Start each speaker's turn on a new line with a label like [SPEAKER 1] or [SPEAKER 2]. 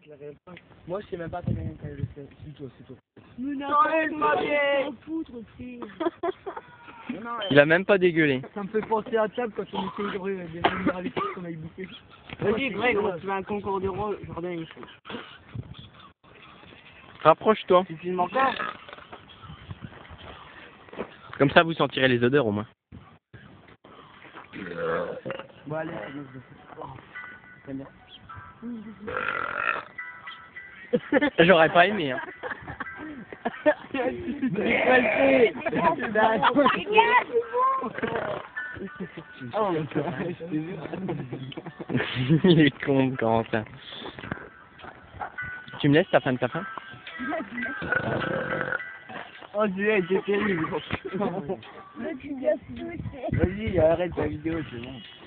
[SPEAKER 1] Moi, je sais même pas combien il le fait. C'est toi.
[SPEAKER 2] Mais non, foutre,
[SPEAKER 3] Il a même pas dégueulé.
[SPEAKER 1] Ça me fait penser à table quand on essaye de venir à l'équipe qu'on a bouffé.
[SPEAKER 2] Vas-y, Greg, on se fait un concours de rôle, Jordan et Michel.
[SPEAKER 3] Rapproche-toi.
[SPEAKER 2] Tu filmes encore?
[SPEAKER 3] Comme ça, vous sentirez les odeurs au moins.
[SPEAKER 1] Bon, allez, c'est bien.
[SPEAKER 3] J'aurais pas aimé. Hein. Il est con, Corentin. Tu me laisses ta fin de ta fin?
[SPEAKER 1] Oh Dieu, c'est terrible. Vas-y, arrête ta vidéo, c'est bon.